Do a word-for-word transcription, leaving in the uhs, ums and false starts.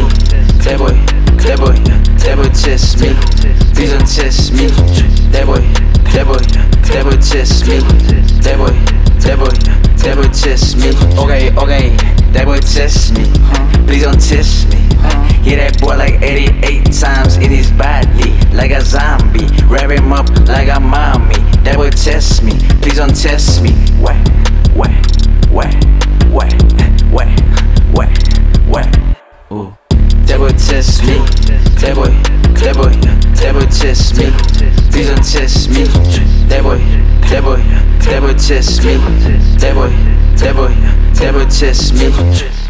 That boy, that boy, that boy test me. Please don't test me. That boy, that boy, that boy test me. That boy, that boy, that boy test me. Okay, okay, that boy test me. Please don't test me. Hit that boy like eighty-eight times in his body, like a zombie. Wrap him up like a mommy. That boy test me. Please don't test me. What? What? What? What? What? What? What? Ooh. That boy test me. That boy, that boy, that boy test me. Please don't test me. That boy, that boy, that boy test me. That boy, that boy, that boy test me.